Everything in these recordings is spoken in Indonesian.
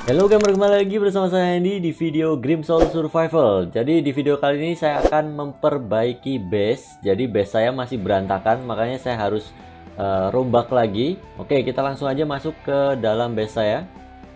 Halo gamer, kembali lagi bersama saya Andy di video Grimsoul Survival. Jadi di video kali ini saya akan memperbaiki base. Jadi base saya masih berantakan, makanya saya harus rombak lagi. Oke, kita langsung aja masuk ke dalam base saya.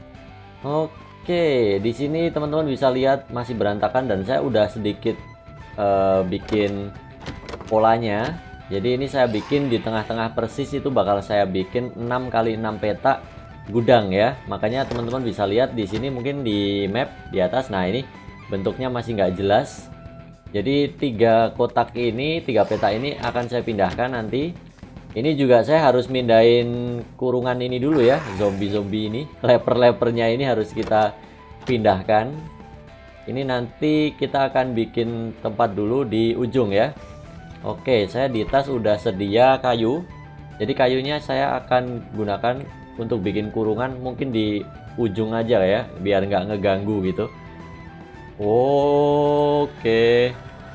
Oke, di sini teman-teman bisa lihat masih berantakan dan saya udah sedikit bikin polanya. Jadi ini saya bikin di tengah-tengah persis, itu bakal saya bikin 6 kali 6 peta gudang ya. Makanya teman-teman bisa lihat di sini mungkin di map di atas. Nah, ini bentuknya masih nggak jelas. Jadi 3 kotak ini, 3 peta ini akan saya pindahkan nanti. Ini juga saya harus mindahin kurungan ini dulu ya, zombie-zombie ini. Leper-lepernya ini harus kita pindahkan. Ini nanti kita akan bikin tempat dulu di ujung ya. Oke, saya di tas udah sedia kayu. Jadi kayunya saya akan gunakan untuk bikin kurungan mungkin di ujung aja ya, biar nggak ngeganggu gitu. Oke.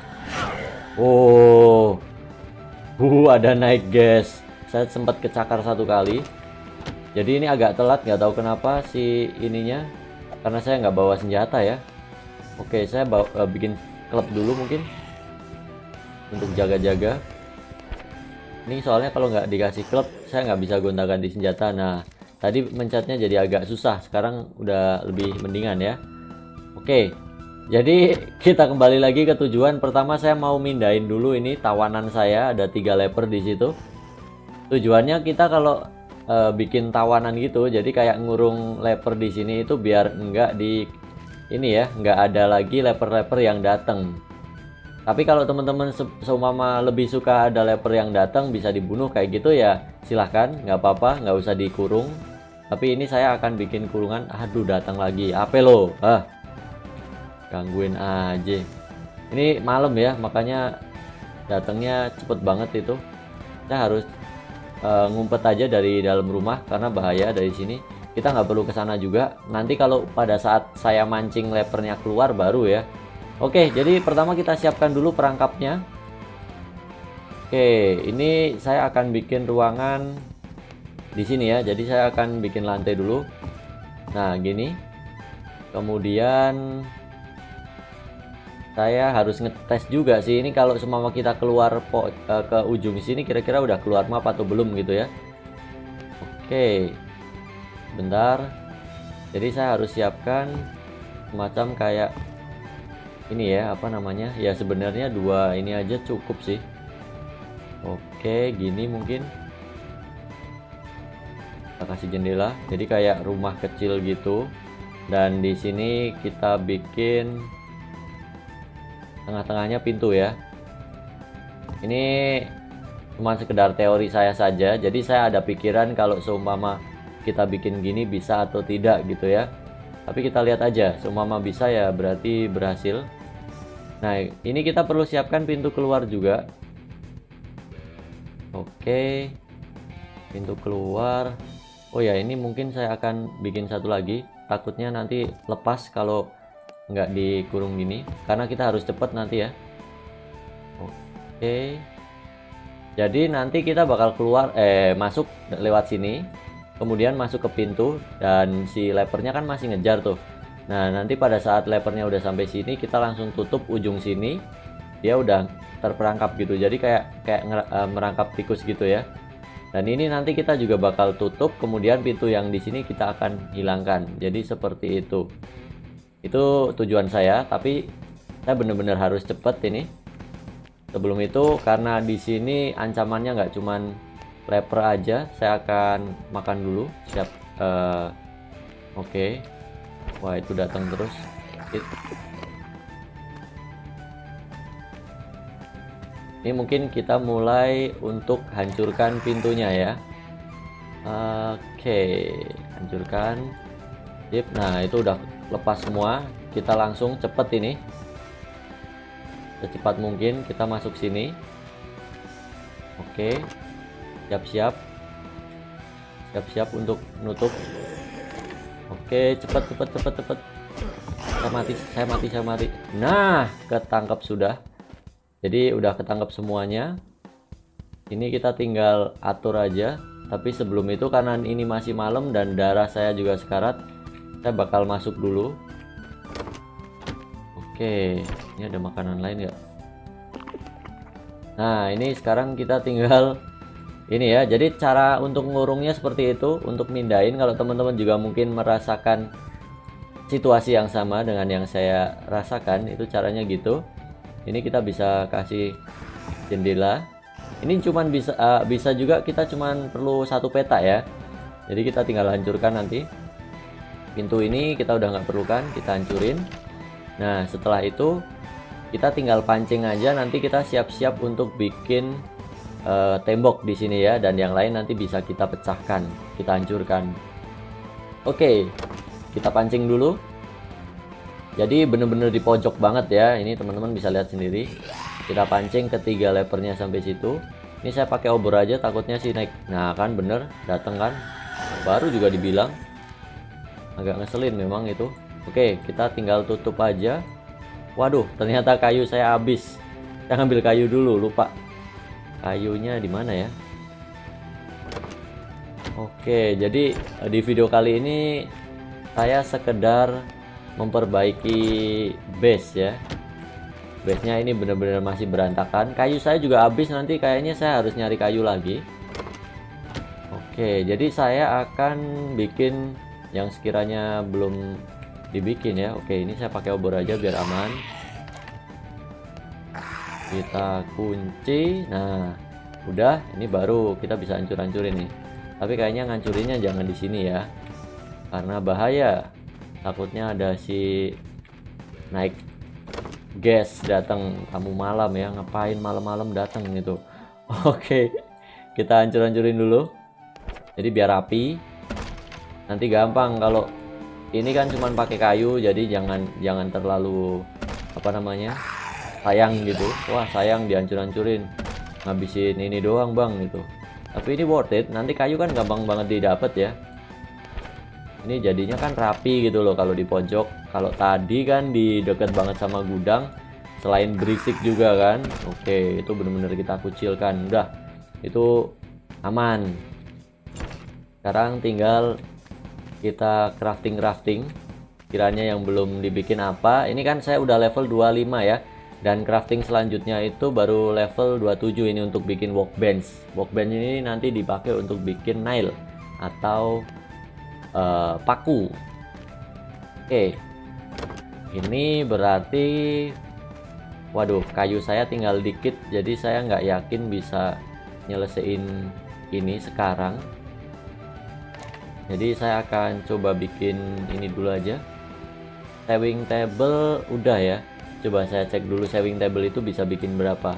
Oh, ada naik gas. Saya sempat kecakar 1 kali. Jadi ini agak telat, nggak tahu kenapa si ininya, karena saya nggak bawa senjata ya. Oke, saya bikin klub dulu mungkin untuk jaga-jaga. Ini soalnya kalau nggak dikasih klub saya nggak bisa gonta-ganti senjata. Nah, tadi mencetnya jadi agak susah, sekarang udah lebih mendingan ya. Oke, jadi kita kembali lagi ke tujuan. Pertama saya mau mindahin dulu ini tawanan saya, ada 3 leper di situ. Tujuannya kita kalau bikin tawanan gitu, jadi kayak ngurung leper di sini itu biar enggak di ini ya, nggak ada lagi leper-leper yang datang. Tapi kalau teman-teman seumpama lebih suka ada leper yang datang bisa dibunuh kayak gitu ya, silahkan, nggak apa-apa, nggak usah dikurung. Tapi ini saya akan bikin kurungan. Aduh, datang lagi, apa lo? Gangguin aja. Ini malam ya, makanya datangnya cepet banget itu. Saya harus ngumpet aja dari dalam rumah karena bahaya dari sini. Kita nggak perlu ke sana juga. Nanti kalau pada saat saya mancing lepernya keluar baru ya. Oke, jadi pertama kita siapkan dulu perangkapnya. Oke, ini saya akan bikin ruangan di sini ya. Jadi saya akan bikin lantai dulu. Nah, gini. Kemudian saya harus ngetes juga sih ini kalau semua kita keluar ke ujung sini kira-kira udah keluar map atau belum gitu ya. Oke. Bentar. Jadi saya harus siapkan semacam kayak ini ya, apa namanya ya, sebenarnya 2 ini aja cukup sih. Oke, gini mungkin kita kasih jendela jadi kayak rumah kecil gitu, dan di sini kita bikin tengah-tengahnya pintu ya. Ini cuma sekedar teori saya saja, jadi saya ada pikiran kalau seumpama kita bikin gini bisa atau tidak gitu ya. Tapi kita lihat aja, seumpama bisa ya berarti berhasil. Nah, ini kita perlu siapkan pintu keluar juga. Oke, pintu keluar. Oh ya, ini mungkin saya akan bikin satu lagi. Takutnya nanti lepas kalau nggak dikurung gini, karena kita harus cepet nanti ya. Oke, jadi nanti kita bakal keluar masuk lewat sini, kemudian masuk ke pintu, dan si lepernya kan masih ngejar tuh. Nah, nanti pada saat lepernya udah sampai sini kita langsung tutup ujung sini, dia udah terperangkap gitu, jadi kayak merangkap tikus gitu ya. Dan ini nanti kita juga bakal tutup, kemudian pintu yang di sini kita akan hilangkan. Jadi seperti itu tujuan saya, tapi saya bener-bener harus cepet ini. Sebelum itu, karena di sini ancamannya nggak cuman leper aja, saya akan makan dulu. Siap. Oke. Wah, itu datang terus. Ini mungkin kita mulai untuk hancurkan pintunya ya. Oke, hancurkan. Sip. Nah, itu udah lepas semua. Kita langsung cepet ini, secepat mungkin kita masuk sini. Oke, siap-siap untuk nutup. Oke, cepet. Saya mati. Nah, ketangkap sudah. Jadi udah ketangkap semuanya. Ini kita tinggal atur aja. Tapi sebelum itu, karena ini masih malam dan darah saya juga sekarat, Saya bakal masuk dulu. Oke, ini ada makanan lain nggak? Nah, ini sekarang kita tinggal ini ya. Jadi cara untuk ngurungnya seperti itu, untuk mindahin. Kalau teman-teman juga mungkin merasakan situasi yang sama dengan yang saya rasakan, itu caranya gitu. Ini kita bisa kasih jendela. Ini cuman bisa juga kita cuman perlu satu peta ya. Jadi kita tinggal hancurkan nanti. Pintu ini kita udah nggak perlukan, kita hancurin. Nah, setelah itu kita tinggal pancing aja. Nanti kita siap-siap untuk bikin tembok di sini ya, dan yang lain nanti bisa kita pecahkan, kita hancurkan. Oke, kita pancing dulu. Jadi bener-bener di pojok banget ya. Ini teman-teman bisa lihat sendiri. Kita pancing ketiga lepernya sampai situ. Ini saya pakai obor aja, takutnya sih naik. Nah kan bener, dateng kan. Baru juga dibilang. Agak ngeselin memang itu. Oke, kita tinggal tutup aja. Waduh, ternyata kayu saya habis. Saya ngambil kayu dulu, lupa. Kayunya di mana ya? Oke, jadi di video kali ini saya sekedar memperbaiki base ya. Base-nya ini benar-benar masih berantakan. Kayu saya juga habis, nanti kayaknya saya harus nyari kayu lagi. Oke, jadi saya akan bikin yang sekiranya belum dibikin ya. Oke, ini saya pakai obor aja biar aman. Kita kunci. Nah, udah, ini baru kita bisa hancur-hancurin nih. Tapi kayaknya ngancurinnya jangan di sini ya, karena bahaya. Takutnya ada si naik gas datang, tamu malam ya. Ngapain malam-malam datang gitu. Oke, kita hancur-hancurin dulu. Jadi biar rapi. Nanti gampang kalau ini kan cuman pakai kayu, jadi jangan terlalu apa namanya, sayang gitu. Wah sayang dihancur-hancurin, ngabisin ini doang bang gitu. Tapi ini worth it, nanti kayu kan gampang banget didapat ya. Ini jadinya kan rapi gitu loh kalau di pojok. Kalau tadi kan di deket banget sama gudang, selain berisik juga kan. Oke, itu bener-bener kita kucilkan. Udah, itu aman. Sekarang tinggal kita crafting. Kiranya yang belum dibikin apa. Ini kan saya udah level 25 ya. Dan crafting selanjutnya itu baru level 27 ini untuk bikin workbench. Workbench ini nanti dipakai untuk bikin nail atau paku. Oke. Ini berarti waduh, kayu saya tinggal dikit, jadi saya nggak yakin bisa nyelesain ini sekarang. Jadi saya akan coba bikin ini dulu aja. Sewing table udah ya. Coba saya cek dulu sewing table itu bisa bikin berapa.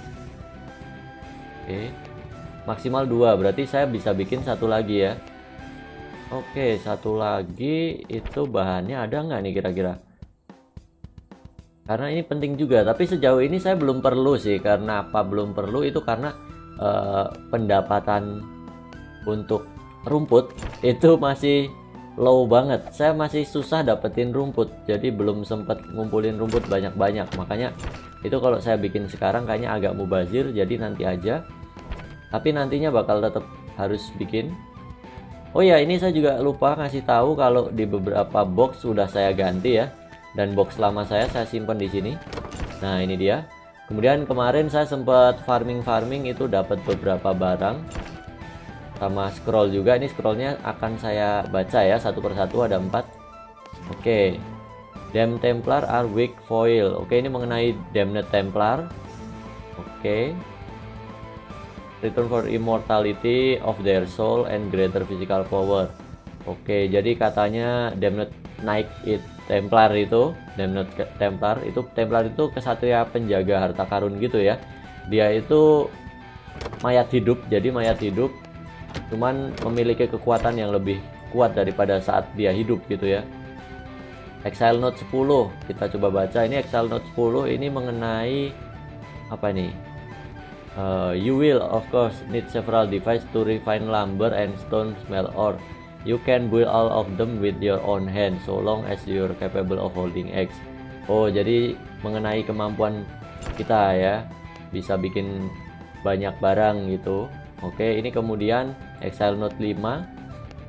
Oke. Maksimal 2, berarti saya bisa bikin satu lagi ya. Oke, satu lagi itu bahannya ada nggak nih kira-kira? Karena ini penting juga, tapi sejauh ini saya belum perlu sih. Karena apa belum perlu itu karena pendapatan untuk rumput itu masih low banget. Saya masih susah dapetin rumput, jadi belum sempat ngumpulin rumput banyak-banyak. Makanya itu kalau saya bikin sekarang kayaknya agak mubazir, jadi nanti aja. Tapi nantinya bakal tetap harus bikin. Oh ya, ini saya juga lupa ngasih tahu kalau di beberapa box sudah saya ganti ya, dan box lama saya simpan di sini. Nah ini dia. Kemudian kemarin saya sempat farming itu dapat beberapa barang. Sama scroll juga, ini scrollnya akan saya baca ya satu persatu, ada 4. Oke, Damned Templar are weak foil. Oke, ini mengenai Damned Templar. Oke, return for immortality of their soul and greater physical power. Oke, jadi katanya Damned Knight Templar itu, Damned Templar itu kesatria penjaga harta karun gitu ya. Dia itu mayat hidup, jadi mayat hidup cuman memiliki kekuatan yang lebih kuat daripada saat dia hidup gitu ya. Exile Note 10 kita coba baca. Ini Exile Note 10 ini mengenai apa nih? You will of course need several devices to refine lumber and stone smell ore. You can build all of them with your own hand so long as you're capable of holding X. Oh, jadi mengenai kemampuan kita ya, bisa bikin banyak barang gitu. Oke, ini kemudian Exile Note 5.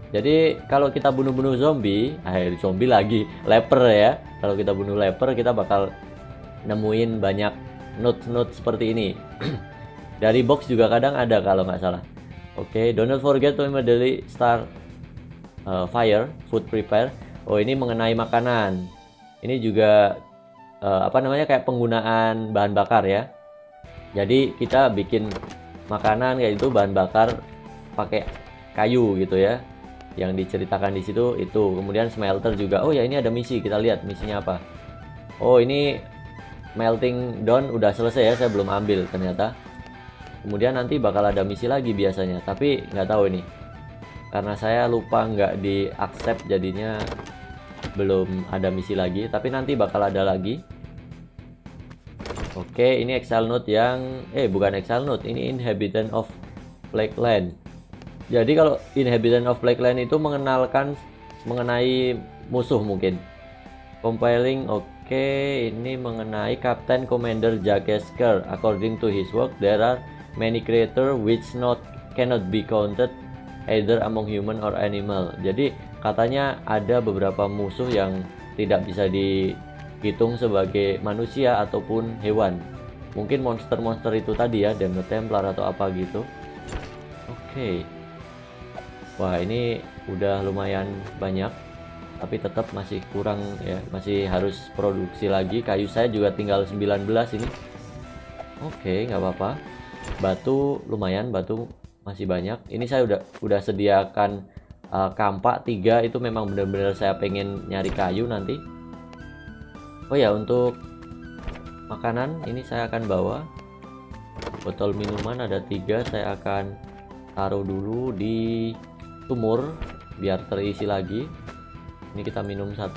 Jadi kalau kita bunuh-bunuh zombie, zombie lagi, leper ya. Kalau kita bunuh leper, kita bakal nemuin banyak note-note seperti ini. Dari box juga kadang ada kalau nggak salah. Oke, do not forget to immediately start fire, food prepare. Oh, ini mengenai makanan. Ini juga apa namanya, kayak penggunaan bahan bakar ya. Jadi kita bikin makanan kayak itu bahan bakar pakai kayu gitu ya. Yang diceritakan di situ itu. Kemudian smelter juga. Oh ya, ini ada misi. Kita lihat misinya apa. Oh, ini melting down udah selesai ya. Saya belum ambil ternyata. Kemudian nanti bakal ada misi lagi biasanya. Tapi nggak tahu ini. Karena saya lupa nggak di accept, jadinya belum ada misi lagi. Tapi nanti bakal ada lagi. Oke, ini exile note yang bukan exile note, ini inhabitant of Plague Land. Jadi kalau inhabitant of Plague Land itu mengenai musuh mungkin. Compiling, oke, ini mengenai Captain Commander Jagesker. According to his work, there are many creatures which cannot be counted either among human or animal. Jadi katanya ada beberapa musuh yang tidak bisa dihitung sebagai manusia ataupun hewan. Mungkin monster-monster itu tadi ya, Damned Templar atau apa gitu. Oke. Wah, ini udah lumayan banyak, tapi tetap masih kurang ya, masih harus produksi lagi. Kayu saya juga tinggal 19 ini. Oke, nggak apa-apa. Batu lumayan, batu masih banyak. Ini saya udah sediakan kampak 3, itu memang benar-benar saya pengen nyari kayu nanti. Oh ya, untuk makanan ini saya akan bawa botol minuman ada 3, saya akan taruh dulu di sumur biar terisi lagi. Ini kita minum 1.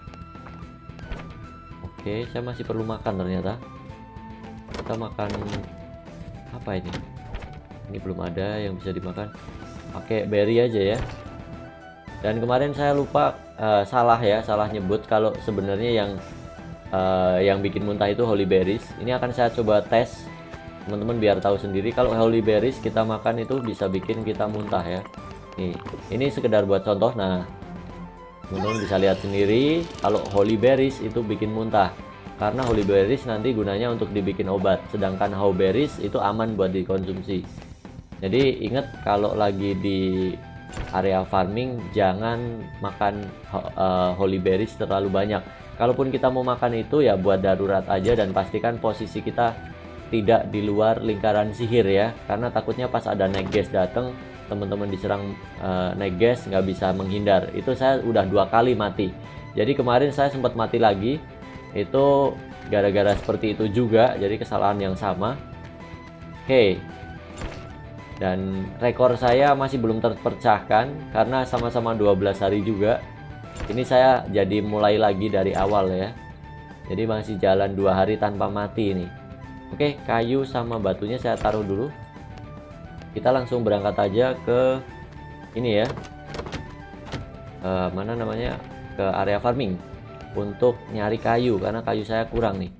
Oke, saya masih perlu makan ternyata. Kita makan apa ini? Ini belum ada yang bisa dimakan. Pakai berry aja ya. Dan kemarin saya lupa salah nyebut kalau sebenarnya yang bikin muntah itu holy berries. Ini akan saya coba tes teman-teman biar tahu sendiri. Kalau holy berries kita makan itu bisa bikin kita muntah ya. Nih, ini sekedar buat contoh. Nah, teman-teman bisa lihat sendiri kalau holy berries itu bikin muntah. Karena holy berries nanti gunanya untuk dibikin obat, sedangkan how berries itu aman buat dikonsumsi. Jadi ingat kalau lagi di area farming jangan makan holy berries terlalu banyak. Kalaupun kita mau makan itu ya buat darurat aja, dan pastikan posisi kita tidak di luar lingkaran sihir ya, karena takutnya pas ada night gas datang teman-teman diserang night gas nggak bisa menghindar. Itu saya udah 2 kali mati. Jadi kemarin saya sempat mati lagi itu gara-gara seperti itu juga, jadi kesalahan yang sama. Oke. Dan rekor saya masih belum terpecahkan karena sama-sama 12 hari juga. Ini saya jadi mulai lagi dari awal ya. Jadi masih jalan 2 hari tanpa mati ini. Oke, kayu sama batunya saya taruh dulu. Kita langsung berangkat aja ke ini ya. Mana namanya? Ke area farming untuk nyari kayu karena kayu saya kurang nih.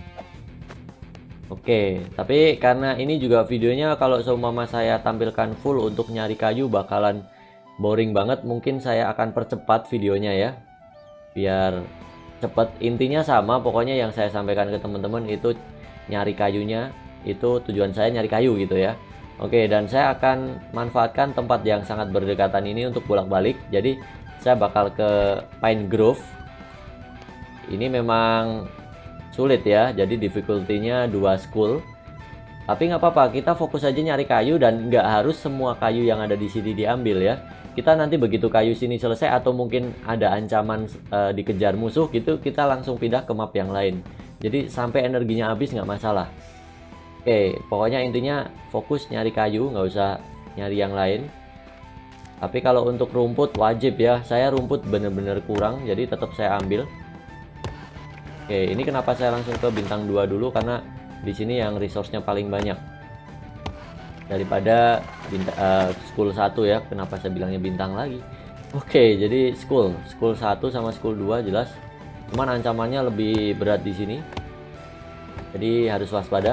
Oke, tapi karena ini juga videonya kalau seumpama saya tampilkan full untuk nyari kayu bakalan boring banget, mungkin saya akan percepat videonya ya biar cepet. Intinya sama, pokoknya yang saya sampaikan ke teman-teman itu nyari kayunya, itu tujuan saya nyari kayu gitu ya. Oke, dan saya akan manfaatkan tempat yang sangat berdekatan ini untuk bolak-balik. Jadi saya bakal ke Pine Grove. Ini memang sulit ya, jadi difficulty-nya 2 school. Tapi nggak apa-apa, kita fokus aja nyari kayu dan nggak harus semua kayu yang ada di sini diambil ya. Kita nanti begitu kayu sini selesai atau mungkin ada ancaman dikejar musuh gitu, kita langsung pindah ke map yang lain. Jadi sampai energinya habis nggak masalah. Oke, pokoknya intinya fokus nyari kayu, nggak usah nyari yang lain. Tapi kalau untuk rumput wajib ya, saya rumput bener-bener kurang, jadi tetap saya ambil. Oke, ini kenapa saya langsung ke bintang 2 dulu, karena di sini yang resource-nya paling banyak daripada school 1 ya. Kenapa saya bilangnya bintang lagi? Oke, jadi school 1 sama school 2 jelas. Cuman ancamannya lebih berat di sini. Jadi harus waspada.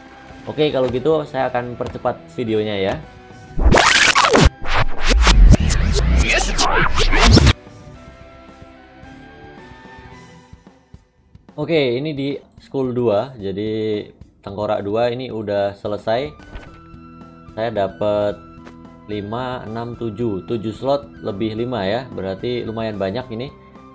Oke, kalau gitu saya akan percepat videonya ya. Oke, ini di school 2, jadi tengkorak 2 ini udah selesai. Saya dapat 5, 6, 7 slot lebih 5 ya, berarti lumayan banyak ini,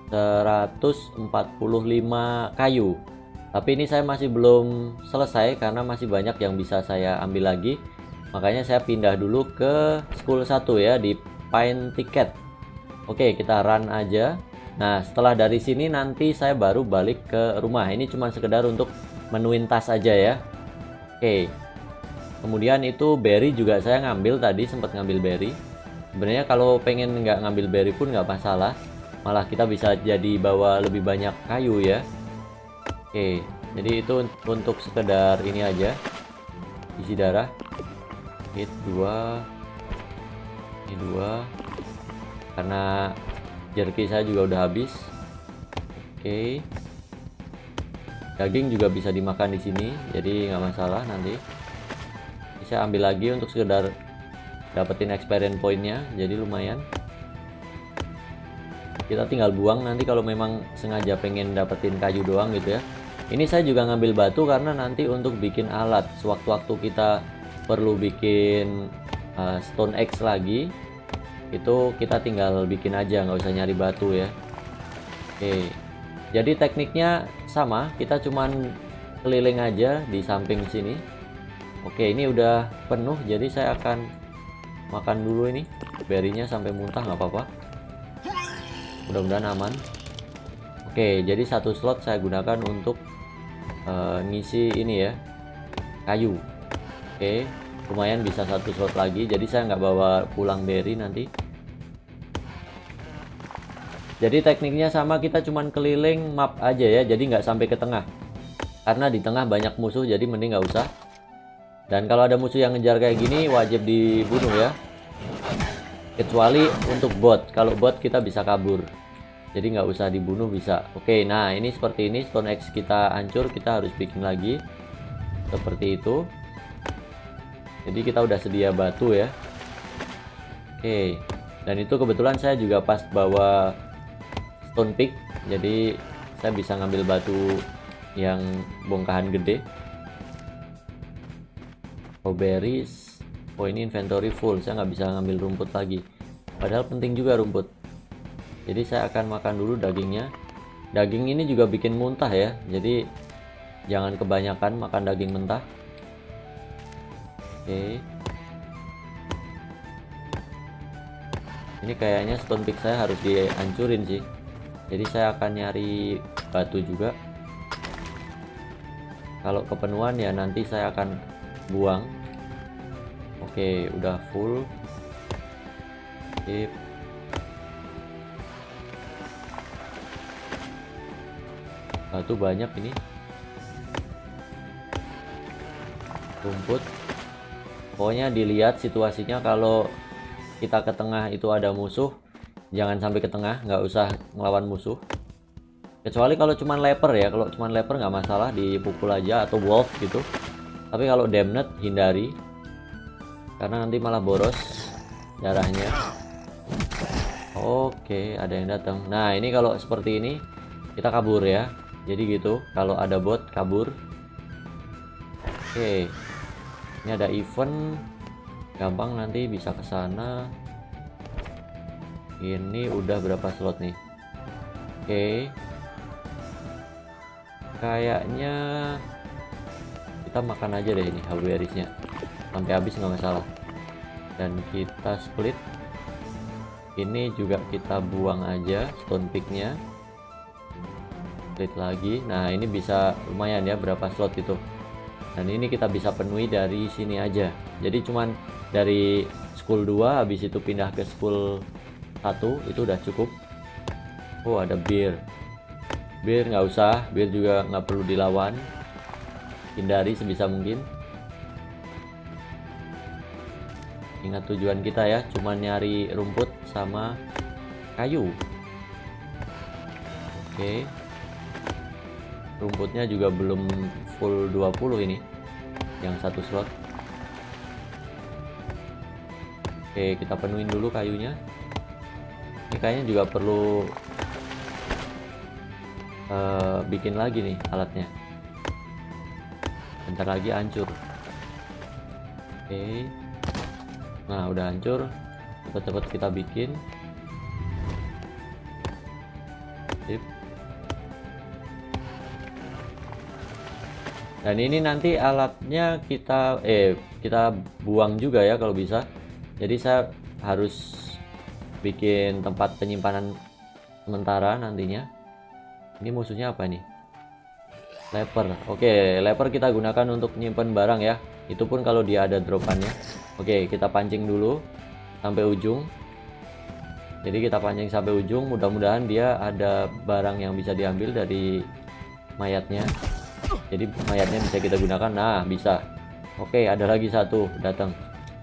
145 kayu. Tapi ini saya masih belum selesai karena masih banyak yang bisa saya ambil lagi. Makanya saya pindah dulu ke school 1 ya, di Pine Ticket. Oke, kita run aja. Nah, setelah dari sini nanti saya baru balik ke rumah. Ini cuma sekedar untuk menuin tas aja ya. Oke. Kemudian itu berry juga saya ngambil tadi, sempat ngambil berry. Sebenarnya kalau pengen nggak ngambil berry pun nggak masalah. Malah kita bisa jadi bawa lebih banyak kayu ya. Oke, jadi itu untuk sekedar ini aja. Isi darah. Hit 2. Ini 2. Karena jerky saya juga udah habis. Oke. Daging juga bisa dimakan di sini, jadi nggak masalah nanti. Saya ambil lagi untuk sekedar dapetin experience pointnya, jadi lumayan. Kita tinggal buang nanti kalau memang sengaja pengen dapetin kayu doang gitu ya. Ini saya juga ngambil batu karena nanti untuk bikin alat, sewaktu-waktu kita perlu bikin stone axe lagi, itu kita tinggal bikin aja, nggak usah nyari batu ya. Oke, jadi tekniknya sama, kita cuman keliling aja di samping sini. Oke, ini udah penuh, jadi saya akan makan dulu ini berry-nya sampai muntah, nggak apa-apa, mudah-mudahan aman. Oke, jadi satu slot saya gunakan untuk ngisi ini ya, kayu. Oke, lumayan bisa satu slot lagi, jadi saya nggak bawa pulang berry nanti. Jadi tekniknya sama, kita cuman keliling map aja ya, jadi nggak sampai ke tengah. Karena di tengah banyak musuh, jadi mending nggak usah. Dan kalau ada musuh yang ngejar kayak gini, wajib dibunuh ya. Kecuali untuk bot, kalau bot kita bisa kabur. Jadi nggak usah dibunuh bisa. Oke, nah ini seperti ini, stone axe kita hancur, kita harus bikin lagi. Seperti itu. Jadi kita udah sedia batu ya. Oke, dan itu kebetulan saya juga pas bawa stone pick, jadi saya bisa ngambil batu yang bongkahan gede. Oh, berries. Oh, ini inventory full, saya nggak bisa ngambil rumput lagi, padahal penting juga rumput. Jadi saya akan makan dulu dagingnya. Daging ini juga bikin muntah ya, jadi jangan kebanyakan makan daging mentah. Oke, ini kayaknya stone pick saya harus dihancurin sih. Jadi saya akan nyari batu juga. Kalau kepenuhan ya nanti saya akan buang. Oke, udah full. Sip. Batu banyak ini. Rumput. Pokoknya dilihat situasinya, kalau kita ke tengah itu ada musuh, jangan sampai ke tengah, nggak usah ngelawan musuh. Kecuali kalau cuman leper ya, kalau cuman leper nggak masalah, dipukul aja, atau wolf gitu. Tapi kalau damned hindari, karena nanti malah boros darahnya. Oke, ada yang datang. Nah, ini kalau seperti ini kita kabur ya. Jadi gitu, kalau ada bot kabur. Oke, ini ada event, gampang nanti bisa ke sana. Ini udah berapa slot nih? Oke, kayaknya kita makan aja deh ini berries-nya sampai habis, nggak masalah. Dan kita split. Ini juga kita buang aja stone pick-nya. Split lagi. Nah, ini bisa lumayan ya, berapa slot itu. Dan ini kita bisa penuhi dari sini aja. Jadi cuman dari school 2 habis itu pindah ke school 1 itu udah cukup. Oh, ada bir nggak usah, bir juga nggak perlu dilawan, hindari sebisa mungkin. Ingat tujuan kita ya, cuman nyari rumput sama kayu. Oke, rumputnya juga belum full 20 ini, yang satu slot. Oke, kita penuhin dulu kayunya. Ini kayaknya juga perlu bikin lagi nih alatnya. Bentar lagi hancur. Oke. Nah, udah hancur. Cepet-cepet kita bikin. Sip. Dan ini nanti alatnya kita buang juga ya kalau bisa. Jadi saya harus bikin tempat penyimpanan sementara nantinya. Ini musuhnya apa nih? Leper. Oke, leper kita gunakan untuk nyimpen barang ya. Itu pun kalau dia ada dropannya. Oke, kita pancing dulu sampai ujung. Jadi kita pancing sampai ujung, mudah-mudahan dia ada barang yang bisa diambil dari mayatnya. Jadi mayatnya bisa kita gunakan. Nah, bisa. Oke, ada lagi satu datang.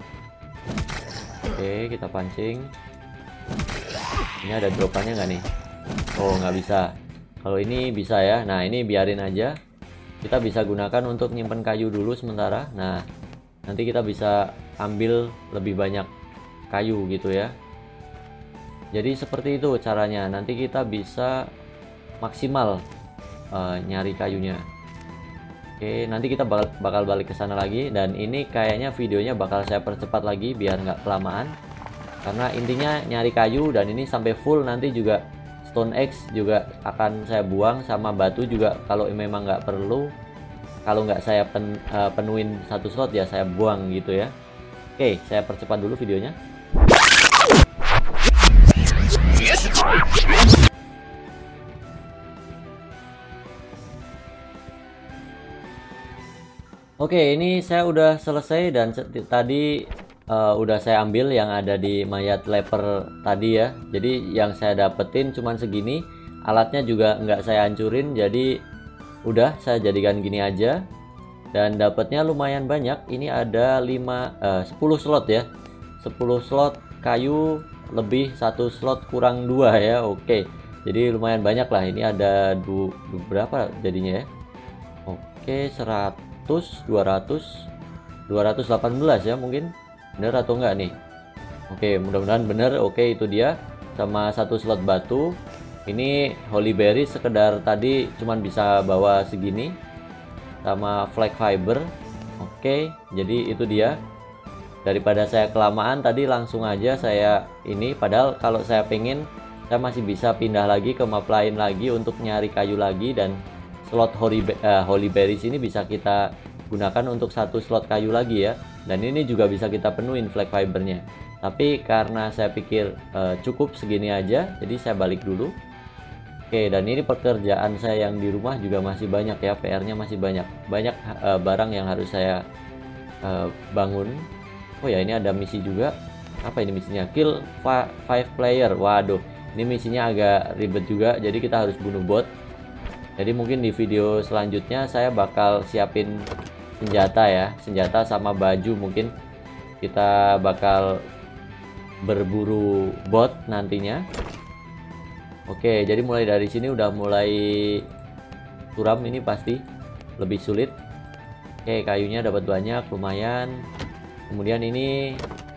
Oke, kita pancing. Ini ada dropannya nggak nih? Oh, nggak bisa. Kalau ini bisa ya. Nah, ini biarin aja. Kita bisa gunakan untuk nyimpen kayu dulu sementara. Nah, nanti kita bisa ambil lebih banyak kayu gitu ya. Jadi seperti itu caranya. Nanti kita bisa maksimal nyari kayunya. Oke, nanti kita bakal balik ke sana lagi. Dan ini kayaknya videonya bakal saya percepat lagi biar nggak kelamaan. Karena intinya nyari kayu, dan ini sampai full. Nanti juga Stone Axe juga akan saya buang, sama batu juga kalau memang nggak perlu. Kalau nggak saya penuhin satu slot ya saya buang gitu ya. Oke, saya percepat dulu videonya. Oke, ini saya udah selesai, dan tadi udah saya ambil yang ada di mayat leper tadi ya. Jadi yang saya dapetin cuman segini, alatnya juga nggak saya hancurin, jadi udah saya jadikan gini aja. Dan dapatnya lumayan banyak. Ini ada 10 slot ya, 10 slot kayu lebih 1 slot kurang 2 ya. Oke, jadi lumayan banyak lah. Ini ada berapa jadinya ya? Oke, 100, 200, 218 ya mungkin. Bener atau enggak nih? Oke, mudah-mudahan bener. Oke, itu dia, sama 1 slot batu. Ini holy berry sekedar tadi cuman bisa bawa segini, sama flag fiber. Oke, jadi itu dia. Daripada saya kelamaan tadi, langsung aja saya ini. Padahal kalau saya pengen, saya masih bisa pindah lagi ke map lain lagi untuk nyari kayu lagi. Dan slot holy berries ini bisa kita gunakan untuk 1 slot kayu lagi ya. Dan ini juga bisa kita penuhin flag fibernya. Tapi karena saya pikir cukup segini aja, jadi saya balik dulu. Oke, dan ini pekerjaan saya yang di rumah juga masih banyak ya. PR-nya masih banyak barang yang harus saya bangun. Oh ya, ini ada misi juga. Apa ini misinya? Kill 5 player. Waduh, ini misinya agak ribet juga. Jadi kita harus bunuh bot. Jadi mungkin di video selanjutnya saya bakal siapin senjata ya, senjata sama baju. Mungkin kita bakal berburu bot nantinya. Oke, jadi mulai dari sini udah mulai suram, ini pasti lebih sulit. Oke, kayunya dapat banyak, lumayan. Kemudian ini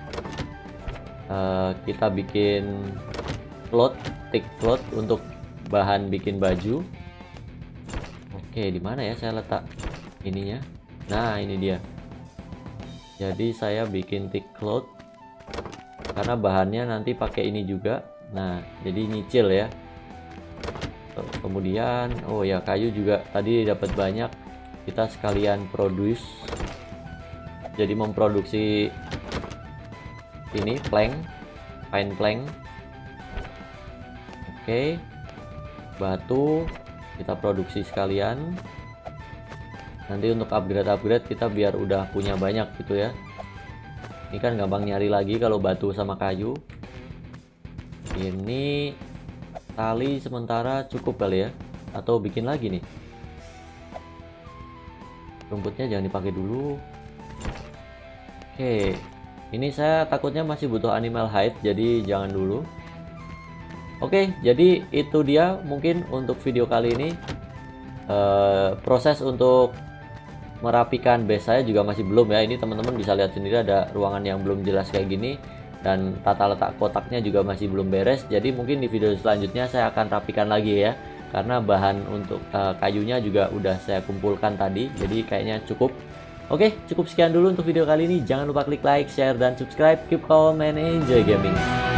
kita bikin thick cloth untuk bahan bikin baju. Oke, di mana ya saya letak ininya? Nah, ini dia. Jadi saya bikin thick cloth karena bahannya nanti pakai ini juga. Nah, jadi nyicil ya. Kemudian oh ya, kayu juga tadi dapat banyak. Kita sekalian produce. Jadi memproduksi ini pine plank. Oke. Batu kita produksi sekalian. Nanti untuk upgrade kita biar udah punya banyak gitu ya. Ini kan gampang nyari lagi kalau batu sama kayu. Ini tali sementara cukup kali ya, atau bikin lagi nih. Rumputnya jangan dipakai dulu. Oke, ini saya takutnya masih butuh animal hide, jadi jangan dulu. Oke, jadi itu dia mungkin untuk video kali ini. Proses untuk merapikan base saya juga masih belum ya. Ini teman-teman bisa lihat sendiri ada ruangan yang belum jelas kayak gini. Dan tata letak kotaknya juga masih belum beres. Jadi mungkin di video selanjutnya saya akan rapikan lagi ya. karena bahan untuk kayunya juga udah saya kumpulkan tadi, jadi kayaknya cukup. Oke, cukup sekian dulu untuk video kali ini. Jangan lupa klik like, share, dan subscribe. Keep calm and enjoy gaming.